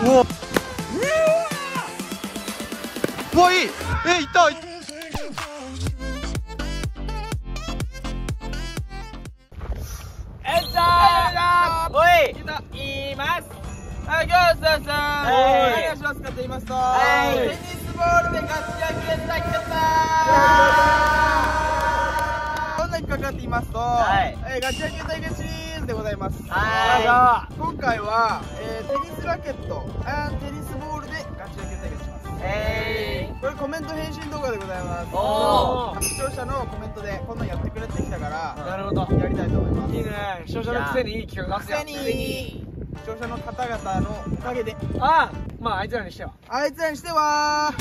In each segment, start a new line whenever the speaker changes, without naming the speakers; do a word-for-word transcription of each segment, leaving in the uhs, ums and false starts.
うわうわいい。えいったいった。
えっちゃーおい言います。はい、今日はささ何をしますかと言いますと、テニスボールでガチ野球したい方。どんな企画かと言いますと、えガチ野球対決シリーズでございます。はい。今回はえテニスラケット、テニスボールでガチ野球対決します。これコメント返信動画でございます。視聴者のコメントでこんなんやってくれってきたから、なるほどやりたいと思います。いいね。視聴者のくせにいい企画出すよ。くせに視聴者の方々のおかげで、ああまああいつらにしてはあいつらにしては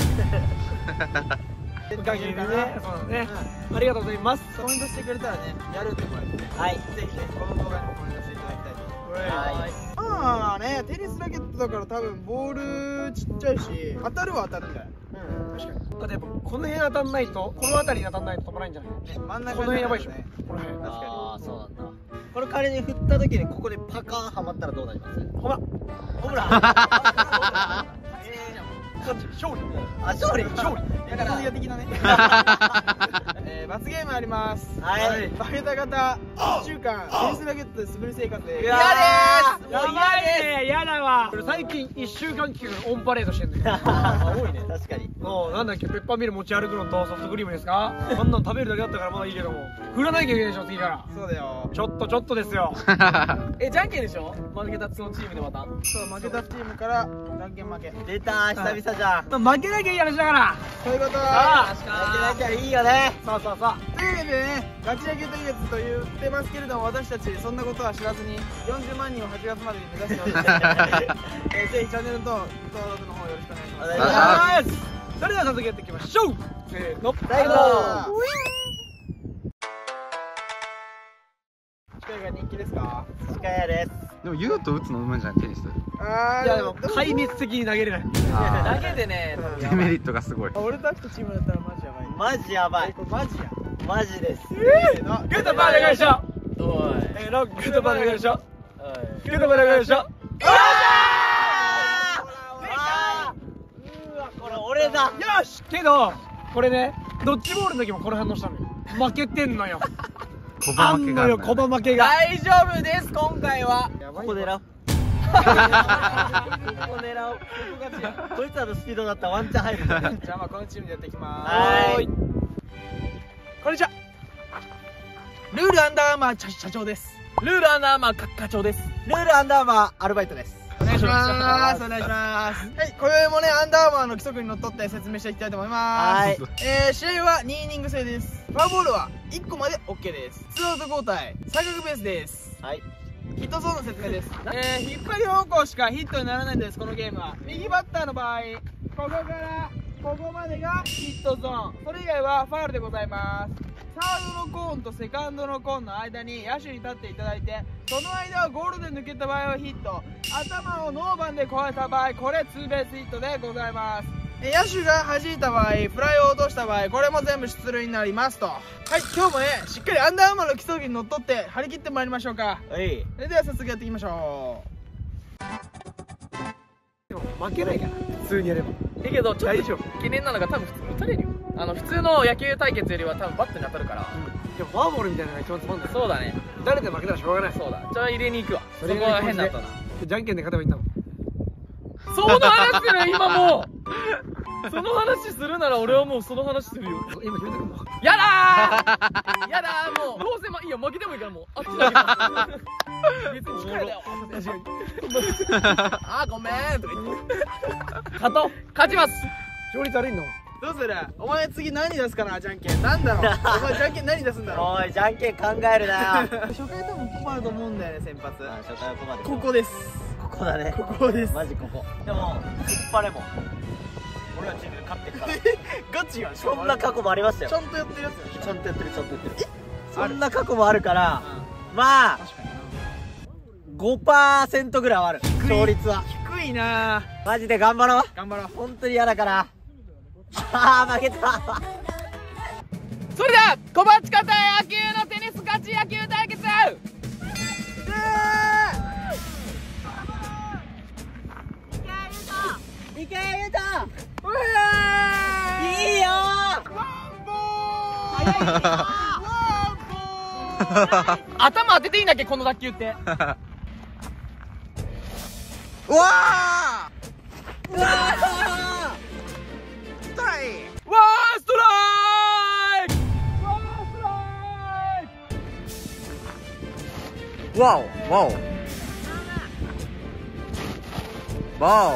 おかげでね。そうだね。ありがとうございます。コメントしてくれたらね、やるってもらって、はい、ぜひぜひこの動画にもコメントしていただきたいと思います。まあね、テニスラケットだから多分ボールちっちゃいし、当たるは当たるんだよ。うん、確かに。だってやっぱこの辺当たんないと、この辺りに当たんないと飛ばないんじゃない？真ん中この辺やばいでしょ。この辺。確かに。ああ、そうなんだ。これ仮に振った時にここでパカーンはまったらどうなります？ほらほら勝ち勝利。あ、勝利勝利。だからや的なね。えー、罰ゲームあります。はい。負けた方いっしゅうかんテニスラケットで素振り生活で。嫌です。やばいね。嫌だわ。これ最近いっしゅうかん期間オンパレードしてんのよ。多いね。確かに。もうなんだっけ、ペッパーミル持ち歩くのとソフトクリームですか？こんなの食べるだけだったからまだいいけども、振らなきゃいけないでしょ次から。そうだよ。ちょっとちょっとですよ。え、じゃんけんでしょ？負けたそのチームでまた。そう、負けたチームからじゃんけん負け。出たー、久々じゃん。負けなきゃいい話だから。そういうこと。ああ、負けなきゃいいよね。そうそうそう。というわけでね、ガチ野球対決と言ってますけれども、私たちそんなことは知らずによんじゅうまんにんをはちがつまでに目指しております。えー、ぜひチャンネルと登録の方よろしくお願いします。お願いします。それでは早速やっていきましょう。せーの、最後。近いが人気ですか？近いです。
でも言うと打つのうまいんじゃないテニス。
ああ、いやでも壊滅的に投げれない。投げでね、
デメリットがすごい。
俺たちとチームだったらマジやばい。マジやばい。マジや。マジです。グッドバーでよいしょ。おい。えー、グッドバーでよいしょ。グッドバーでよいしょ。これ俺だ。よし。けどこれね、ドッジボールの時もこの反応したのよ。負けてんのよ。
小バ負けが。
小バ負けが。大丈夫です。今回は。ここ狙う。ここ狙おう。こいつらのスピードだったらワンチャン入る。じゃあまあこのチームでやっていきます。はい。こんにちは。ルールアンダーアーマー社長です。ルールアンダーアーマー課長です。ルールアンダーアーマーアルバイトです。お願いします。お願いします。はい、今宵もね、アンダーアーマーの規則にのっとって説明していきたいと思います。はい。えー、試合はにイニング制です。フォアボールはいっこまで オーケー です。ツーアウト交代、三角ベースです。はい。ヒットゾーンの説明です。えー、引っ張り方向しかヒットにならないんです、このゲームは。右バッターの場合、ここからここまでがヒットゾーン。それ以外はファウルでございます。サードのコーンとセカンドのコーンの間に野手に立っていただいて、その間をゴールで抜けた場合はヒット、頭をノーバンで越えた場合、これツーベースヒットでございます。野手が弾いた場合、フライを落とした場合、これも全部出塁になりますと。はい、今日もね、しっかりアンダーアーマーの規則にのっとって張り切ってまいりましょうか。はい。それでは早速やっていきましょう。でも負けないから、普通にやれば。だけどちょっと懸念なのが多分普通に打たれるよ。あの普通の野球対決よりは多分バットに当たるから。でもフォアボールみたいなのが一番つまんない。そうだね。誰で負けたらしょうがない。そうだ。じゃあ入れに行くわ。そこは変だったな。じゃんけんで勝てばいいんだもん。その話する今もう。その話するなら俺はもうその話するよ。今決めてくんの。やだー。やだー、もうどうせまいいよ、負けてもいいからもうあっちだけ別に近いだよ。あーごめんとか言って。勝とう。勝ちます。勝率悪いの。どうする？お前次何出すかな、じゃんけん。なんだろう。お前じゃんけん何出すんだろう。おい、じゃんけん考えるなよ。初回多分コバだと思うんだよね、先発。初回はコバで。ここです。ここだね。ここです。マジここ。でも引っ張れも。俺はチームで勝ってるから。ガチやん。そんな過去もありましたよ。ちゃんとやってるやつや。ちゃんとやってる、ちゃんとやってる。そんな過去もあるから、まあ ごパーセント ぐらいはある。勝率は低いな。マジで頑張ろう。頑張ろう。本当に嫌だから。ああ負けた。それでは小鉢方野球のテニスガチ野球対決。 頭当てていいんだっけこの打球って。
うわあ
うわー
ストライ
わーストライクわーストライ
わおわおわお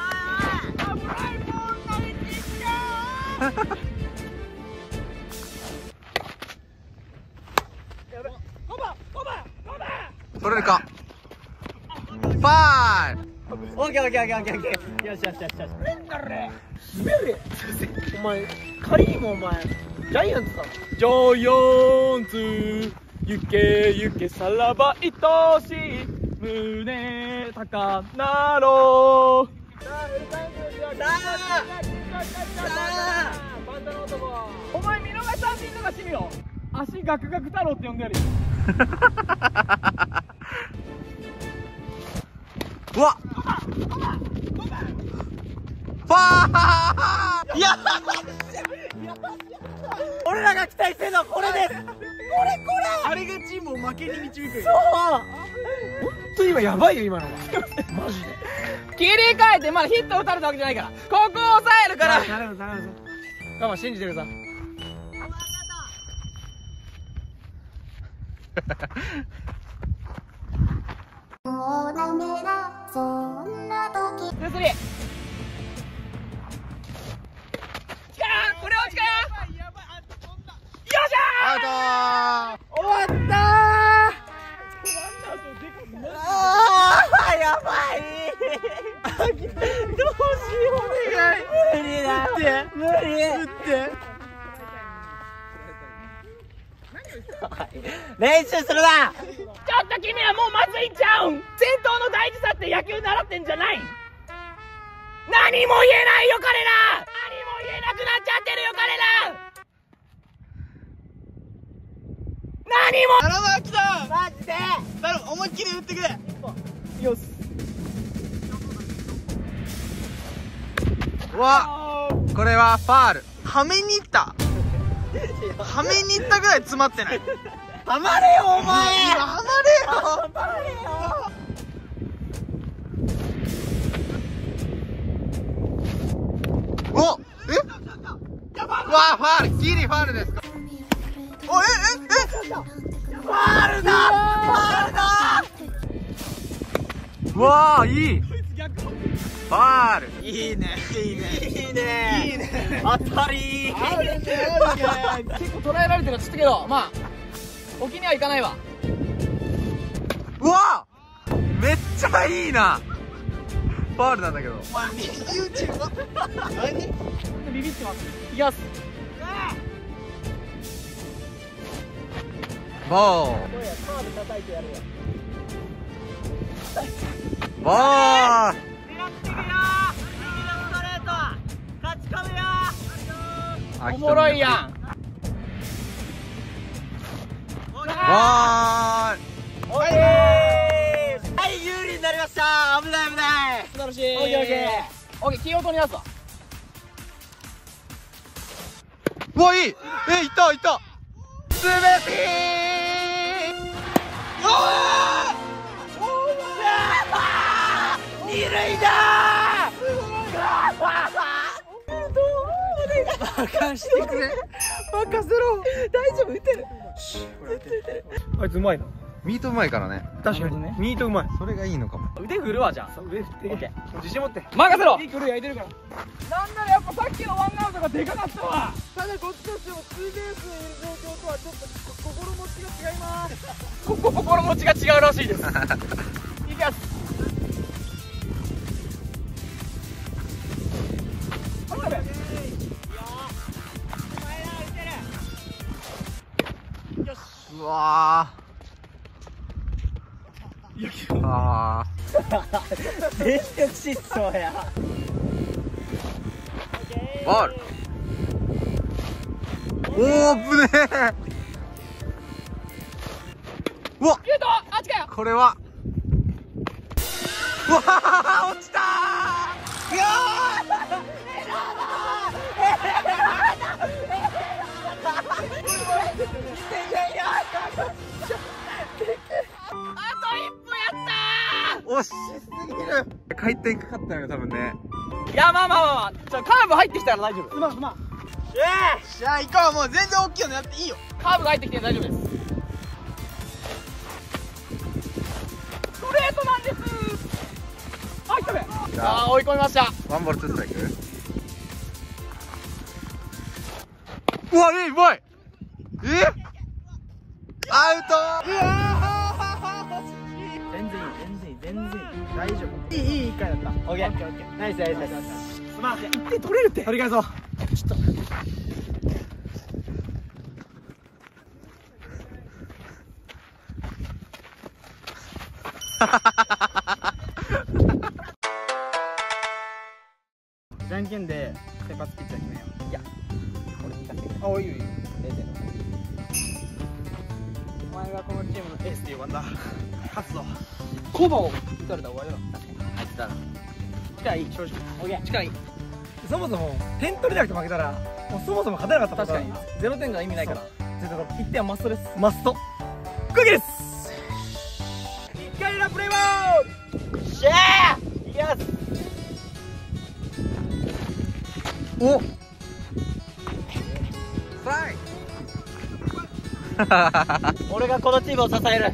取れるか。ファール。
オッケーオッケーオッケーオッケーオッケー。よしよしよしよし。滑れお前カリーもお前ジャイアンツだ。ジャイアンツ行け行けさらば愛しい胸高鳴ろう。さあフルタイムですよ。さあさあバンドの男。お前見逃し三振とかしてみよ。足ガクガク太郎って呼んでやるよ。
うわっファー
や俺らが期待してるのはこれです。これこれ
あれがチームを負けに導く。
そう本当に今やばいよ今のはマジで。切り替えてまだヒット打たれたわけじゃないからここを抑えるから
頼む頼む。
我慢信じてください。
もうダメだそんな時
ツースリー力これを力よっしゃ
アウト
ー終わったーあーやばいどうしようお願い無理だ無理打って練習するな。ちょっと君はもうまずいんちゃうん。戦闘の大事さって野球習ってんじゃない。何も言えないよ彼ら。何も言えなくなっちゃってるよ彼ら。何も
頼む秋田。
マジで
頼む思いっきり打ってくれ。
よし
うわこれはファール。
はめに行った。はめに行ったぐらい詰まってない。
ハマれよお前
はまれよ。
ハマれよ
おえうわファールギリファールですか。
おええ
ファールだファールだ
うわーいいファール。
え。いいねいいね
いいね
いいね。
当たりー
あるねあるね。
結構捉えられてるの知ったけどまあ沖には行かないわ。
うわめっちゃいいな。ファールなんだけど。
お前右打ちは何。
ビビってます。いきます。
ボー
これカーブ叩いてやるわ。
ボー
狙ってくよー。右のストレート勝ち込むよー。おもろいやん。
ボー
オッケー。はい有利になりました。危ない危ない。素晴らしい。オッケーオッケー。オッケー気を取り出すわ。
うわいいえいったいったスベピー
二塁だー。任してくれ。任せろ。大丈夫打てる。あいつうまいな。
ミートうまいからね。
確かにね。ミートうまい。
それがいいのかも。
腕振るわじゃあ。腕振って。オッケー。
自信持って。
任せろ。
いい距離焼いてるから。
なんならやっぱさっきのワンアウトがでかかったわ。
ただこっちとしてもツーベースにいる状況とはちょっと心持ちが違います。
ここ心持ちが違うらしいです。いきます。
うわーあ
全力疾走や。
ーボールおーぶねえうわ
ユートあっちかよ。
これはうわー落ちたーいやー惜しすぎる。回転かかったのよ多分ね。
いや、まあまあまあまあ、ちょカーブ入ってきたら大丈夫。うまうま。ええ、
じゃあ行こう。もう全然大きいのやっていいよ。
カーブが入ってきて大丈夫です。ストレートなんです。はい、来たべ。さあ追い込みました。
ワンボールツーストライク。うわ、え、うまい。え、アウト。
うわー、全然いい全然いい全然いい、大丈夫。いいいいいい回だった。
オッケー。
ナイスナイスナイス。
すまん。いってん取れるって。
取り返そう。ちょっとじゃんけんで先発ピッチャー決めよう。いや、俺にかせて。あ、いいよいいよ。ゼロゼロ。お前がこのチームのエースでよばんだ。勝つぞ。コバを打たれたら終わりだろ。確かに。あいつだな。近い、正直。オッケー。近い。そもそも点取れなくて負けたら、もうそもそも勝てなかった。確かに。ゼロてんが意味ないから。ゼロいってんはマストです。マスト。クギです。いっかい裏プレイボール。シェー。いきます。
お、さい。
俺がこのチームを支える。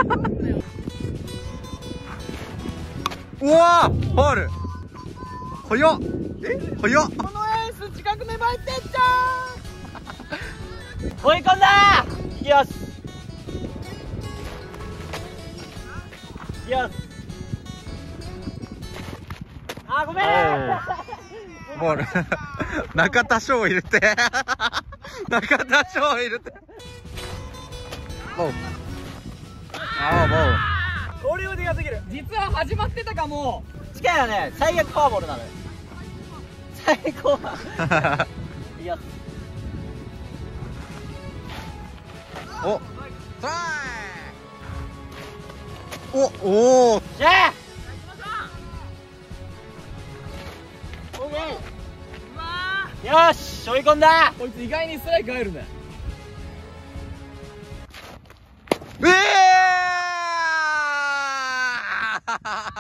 うわー、ファウル。早っ。え、早っ。
このエース近く芽生えてっちゃ
追い込んだー。いきます。いきます。あー、ごめん。
ボール。中田翔入れて。中田翔入れて。ボー。ああ、ボー。
これはでかすぎる。実は始まってたかも。
近いよね。最悪フォアボールなのよ。最高は。いや。
お。さーい。お、おお。
シェー。よーし、追い込んだ。
こいつ意外にストライク入るね。
ええー。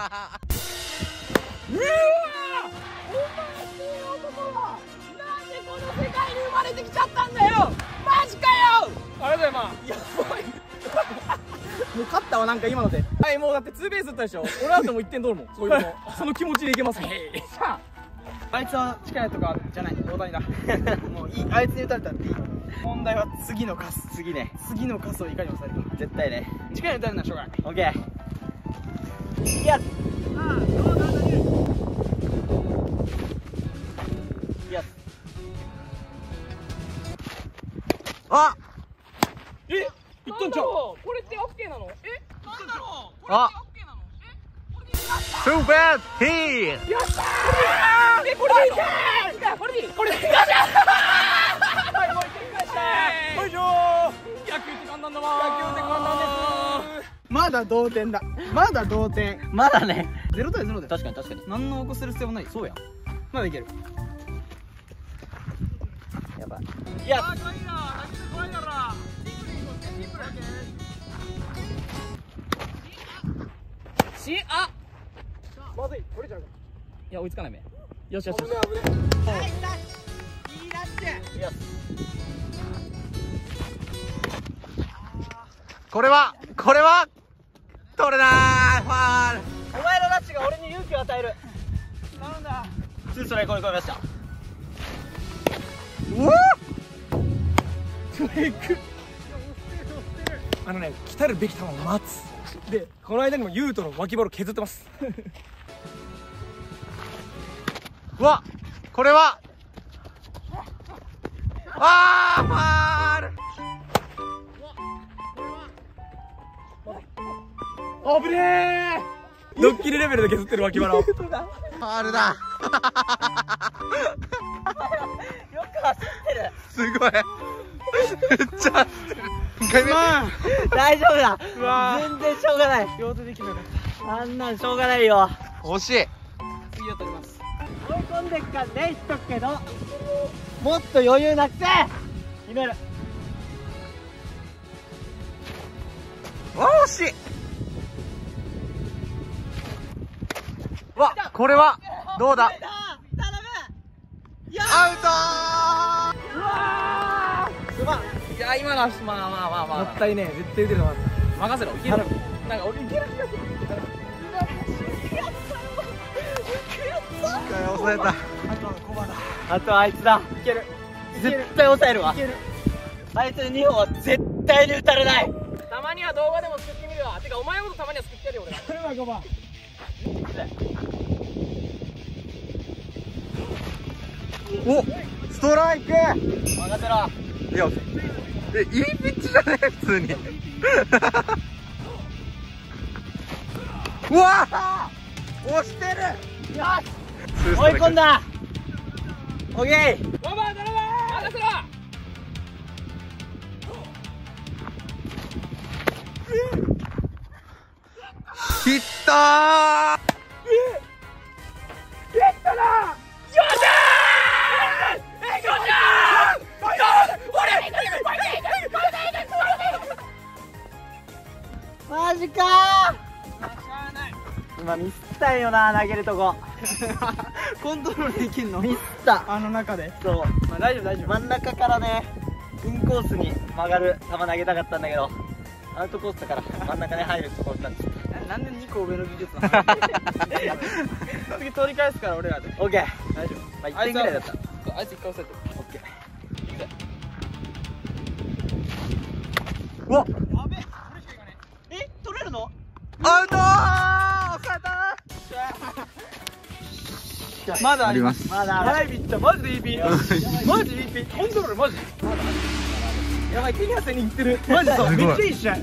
うわー、お前っていう男はなんでこの世界に生まれてきちゃったんだよ。マジかよ。あれだよ、まあやばい。もう勝ったわ。なんか今ので、はい、もうだってツーベース打ったでしょ。俺だってもういってん取るもん。そういうのその気持ちでいけますもん。あいつは力とかじゃない、大谷だ。もういい、あいつに打たれたっていい。問題は次のカス。
次ね。
次のカスをいかに抑えるか。
絶対ね。
力に打たれるのはしょうがない。
オッケー。いや。いや。
あ。
え、いったんちゃう。これって オーケー なの？え、なんだろう。これ
あ。
って オーケー なの？え、これでいい。
トゥーベースヒー。
やったー。え、これでいい。これでいい。これでいい。よっしゃー。はい、もう一回返して。よいしょー。野球って簡単だわー。野球って簡単です。まだ同点だ。まだ同点。
まだね。
ゼロ対ゼロだよ。
確かに確かに。
何の起こせる必要もない。そうや。まだいける。
やばい。いや。
し、あ。まずい。取れちゃうか。いや、追いつかないめ。よしよしよし。
これは、これは。取れない。ファール。
お前のラッシュが俺に勇気を与える。
なんだ。
ツーストライク追い込みました。
うわ。
ストライク。あのね、来たるべき球を待つ。で、この間にもユウトの脇腹を削ってます。
うわ、これは。あー、ファール。
あぶねー。ドッキリレベルで削ってる脇腹を。
ファールだ。
よく走ってる。
すごい。めっちゃ走ってる。一回目。
大丈夫だ。
うわー、
全然しょうがない。
両手で決める。
あんなんしょうがないよ。
惜しい。
次を取ります。
追い込んでっからね、言っとくけど、もっと余裕なくて決める。
惜しい。 わ、これはどうだ。アウトー。
うわーすまん。いや今のはまあまあまあまあもったいねえ。絶対打てると思った。任せろ。いける。なんか俺いける気がする。
抑えた。
あとはあいつだ。いける。絶対抑えるわ。あいつにほんは絶対に打たれない。
たまには動画でも作ってみるわ。てかお前もたまには作ってやるよ俺。それはごばん。
お、ストライク。
任せろ。
いや、え、いいピッチじゃね普通に。うわあ、押してる。
よし、追い込んだ。オッケー。
ごばん頼む。任せろ。
ヒットー。
ヒットだ。よっしゃー。よっしゃー。
マジかー。今ミスったんよな、投げるとこ。
コントロールできんの？
ミスった。
あの中で。
そう。
まあ大丈夫大丈夫。
真ん中からね、インコースに曲がる球投げたかったんだけど、アウトコースだから真ん中に入るところになっちゃった。
なんでにこ上の技術なの？次取り返すから俺らで。
オッケー。
大丈夫。
まあいってんぐらいだった。
あいつ一回押さえて。
オッケー。
うわ、
やべえ。これしかいかねえ。え、取れるの？
アウトー。抑えた。
まだ
あります。
まだある。
はい、ピッチャーマジでいいピン。マジでいいピン。コントロールマジ。やばい、手に汗にいってる。マジそう。めっちゃいい試合。
うん。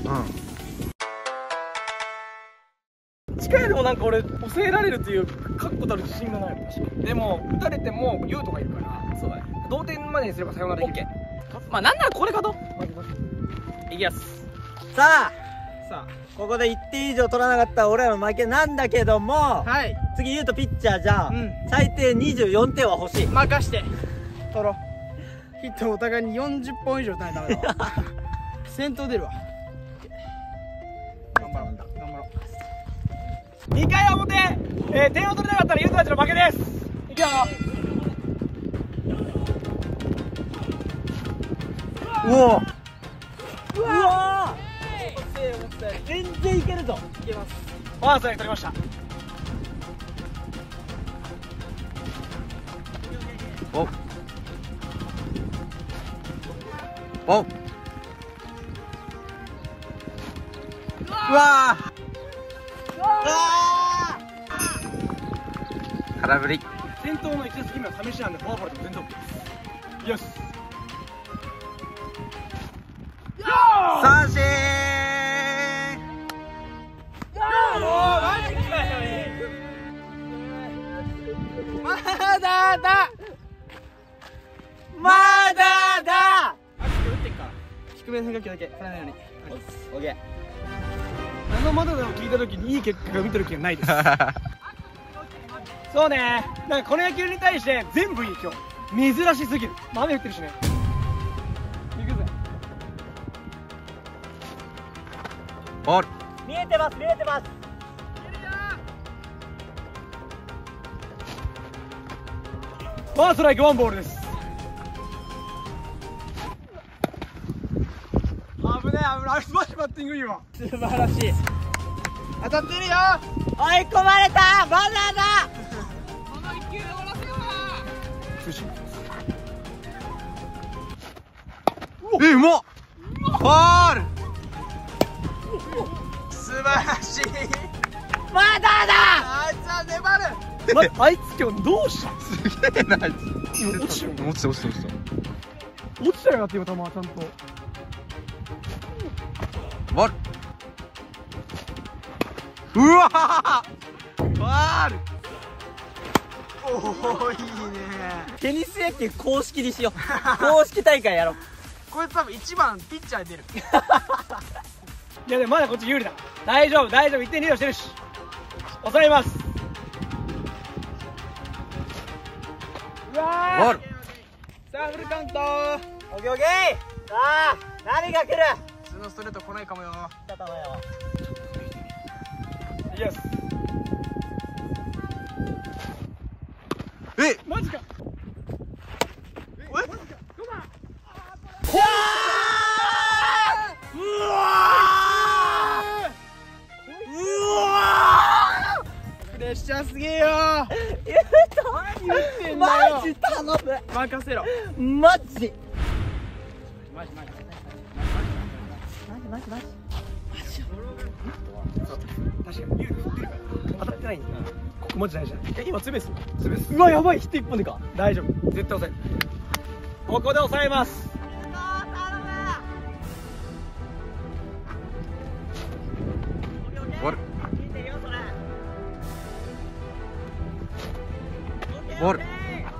近いでもなんか俺抑えられるっていう確固たる自信がない。でも打たれてもユウとかいるから。そうだね。同点までにすればサヨナラできる。まあなんならこれかと。いきます。
さあ、
さ
ここでいってん以上取らなかったら俺らの負けなんだけども、
あ、はい。
次言うとピッチャーじゃん、
うん
最低にじゅうよんてんは欲しい。
任して取ろう。ヒットお互いによんじゅっぽん以上打たないとダメだわ。先頭出るわ。頑張ろう頑張ろう。にかい表、えー、点を取れなかったらユウトたちの負けです。いくよ。
うお。
うわー、全然いけるぞ。
いけます。ファーストに取りました。
お。お。うわー。空振り。
先頭の一打席目は試しなんでフォアボールでも全然 OK です。よし。
三振。
もうマジかよ。まだだ。
まだだ。
打ってっから。低めの変化球だけ振らないように。
オッケー。
あのまだだを聞いた時にいい結果が見てる気がないです。そうね。なんかこの野球に対して全部いい今日。珍しすぎる。まあ雨降ってるしね。行くぜ。
ボール。
見えてます見えてます。
ワンストライクワンボールです。危ねえ危ない。素晴らしいバッティングいいわ。素晴らしい。当たってるよ。
追い込まれた。まだだ。
この一球で終わらせよう。通信。
え、うまっ。ファール。素晴らしい。
まだだ。
あいつは粘る。待って、あいつ今日どうした？
すげえなあいつ。
今落ちたよ。
落ちた落ちた落ちた。
落ちたよなって今球はちゃんと。
ボール。うわー。ファール。おお、いいね。
テニス野球公式にしよう。公式大会やろう。
こいつ多分一番ピッチャーで出る。いやでもまだこっち有利だ。大丈夫大丈夫。いってんリードしてるし抑えます。うわー、
ボール。
さあフルカウント。
オッケーオッケー。さあ何が来る。
普通のストレート来ないかもよ。
来た球よ。
イエス。
え
マジか。プレッシャーすげえよ。何言ってんだよ。マジ頼む。任せろ。マジ。マジマジ。マジマジマジ。確かに当たってないんだ。ここマジ大事だ。え、今ツーベース？ツーベース。うわやばい、ヒット一本でか。大丈夫。絶対抑える。ここで抑えます。
ボールボール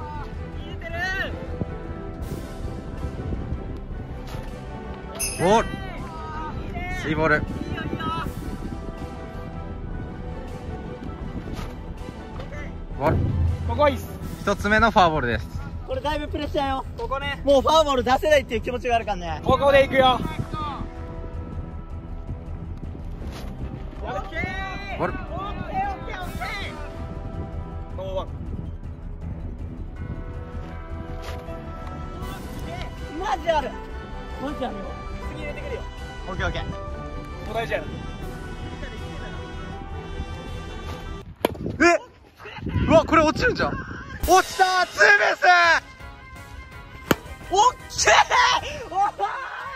ボールスリーボールボール
ここはいいっす。
一つ目のフォアボールです。
これだいぶプレッシャーよ。
ここね。
もうファウボール出せないっていう気持ちがあるからね。
ここでいくよ。
ボール
ノーワン。
マジある。マジあるよ。次入れてくるよ。オッケーオッケー。
もう大事やな。
えうわこれ落ちるんじゃん。落ちたーツーベース
オッケー。おー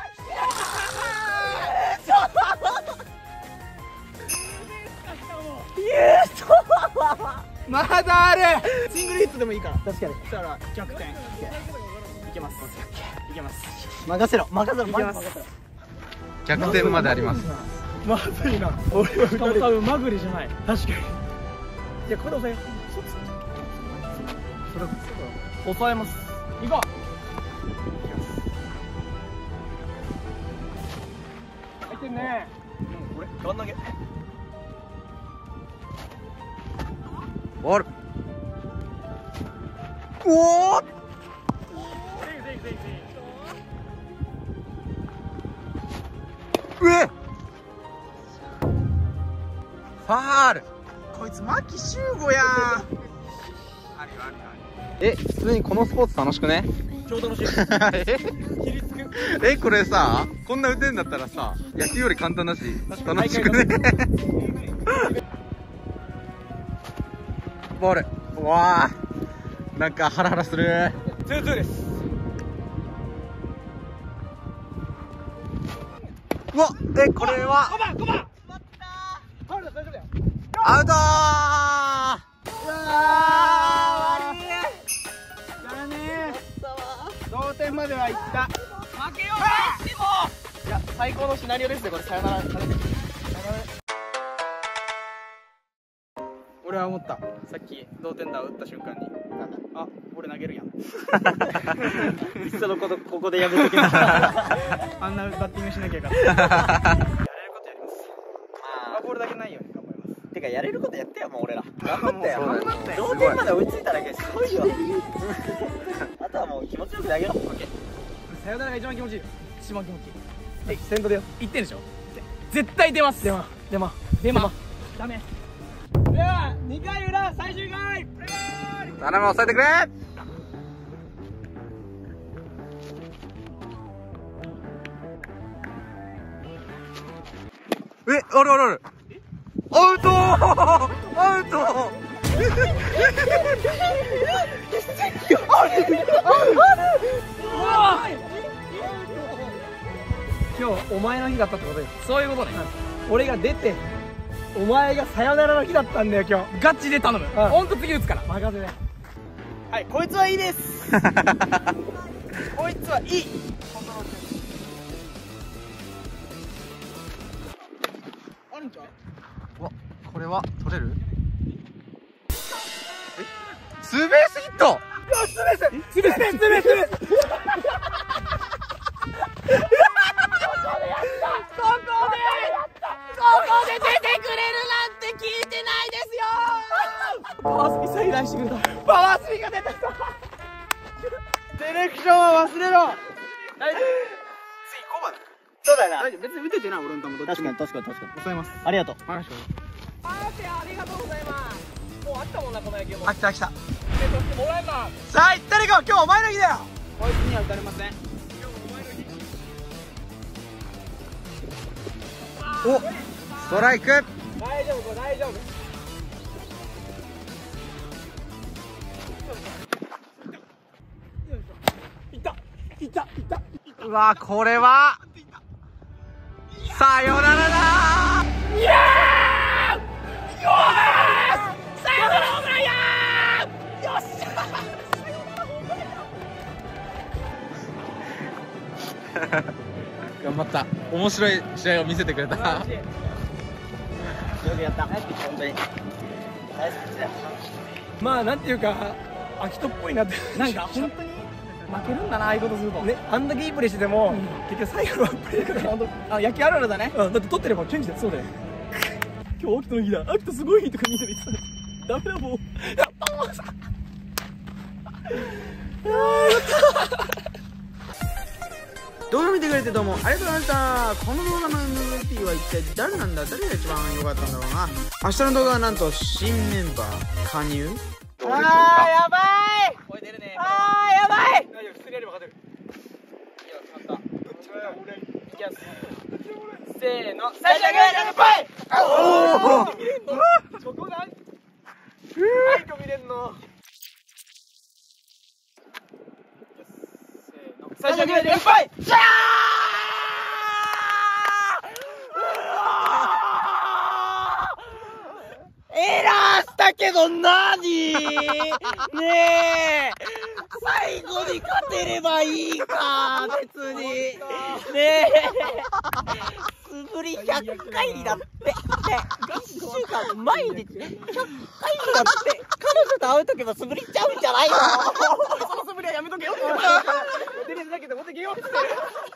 まだある。シングルヒットでもいいから。
確かに。
そしたら逆転いけます。いけます。
任せろ任せろ。
いけます。
逆転まであります。
まずいな。俺はしかも多分まぐりじゃない。確かに。いやここで抑えよう。それ抑えます。行こう。入ってんね。これガン投げ。
ボールおお上ファール。
こいつ牧秀悟や。
え普通にこのスポーツ楽しくね。
超楽しい。
え
切りつく。
えこれさこんな打てんだったらさ野球より簡単だし楽しくね。ボールうわーなんかハラハラする。
ツーツーです。
うわえこれは
ごばんごばん。ファウルだ大丈夫だよ。
アウトー。
うわー悪い。だねー。同点まではいった。負けよう。でもいや最高のシナリオですねこれ。さよなら。俺は思った。さっき同点打打った瞬間にあ俺投げるやん。
いっそのことここでやめとけば。
あんなバッティングしなきゃよかった。やれることやります。まあボールだけないように頑張ります。
てかやれることやったよもう俺ら。頑張ったよ。
そうだよ
頑張ったよ。
同点まで追いついただけすごいよ。あとはもう気持ちよく投げろ。
さよならが一番気持ちいいよ。一番気持ちいい。はい先頭出よう。いってんでしょ。絶対出ます。出ま出ま出まダメ。ではにかい裏最終回プレー。
頼む抑えてくれ。えあるあるあるアウトーアウトー。
今日お前の日だったってことです。そういうことね。俺が出てお前がさよならの日だったんだよ今日。ガチで頼む。ほんと次打つから任せね。はいこいつはいいです。こいつはいい。あるんちゃう。
わこれは取れる。えツーベースヒット。
ツーベースツーベースツーベースツーベース。ここで出てくれるなんて聞いてないですよ。パワースピ再来してくれた。パワースピが出てきた。セレクションは忘れろ。大丈夫。次ごばん。
そうだな。
大丈夫。別に打ててない俺の球どっちも。
確かに確かに確かに。
抑えます。
ありがとう。
ありがとうございます。もうあったもんなこの野球も。
あ来た来た。
めとしてもらえます。
さあ誰か今日お前の日だよ。
こいつには打たれません。
お、ストライク。
大丈夫、これ大丈夫。いったいったいった。
うわ、これはさよならだー。
イエーイ。よーし、さよならホームランやー。よっしゃー、さよならホームランや。
頑張った。面白い試合を見せてくれた。
よくやった。本当に。
まあなんていうか秋人っぽいなって。なんか本当に負けるんだな、ああいうことするとね。あんだけいいプレーしてても、結局最後のワンプレーからあ野球あるあるだね。うん、だって取ってればチェンジだよ。そうだよ。今日秋人の日だ、秋人すごいとかみんなで言ってた。ダメだもう。やったもうさ。
動画見てくれてどうもありがとうございました。この動画の エムブイピー は一体誰なんだ、誰が一番良かったんだろうな。明日の動画はなんと新メンバー加入。あーやばい。
声出るね。
あーやばい。
大丈夫、普通にやれば勝てる。いや、決まった。いきます。せーの、最初はグーじゃんぽい。おお。見れんの？そこなん？はいと見れんの。最初はグーじゃんぽい。じゃ
ー。エラーしたけどなに？ねえ。最後に勝てればいいか、別に。ねえ。素振りひゃっかいだって。ねえ、いっしゅうかん毎日ひゃっかいだって。彼女と会うときも素振りしちゃうんじゃないの？
その素振りはやめとけよ。テレビだけで持ってけよって。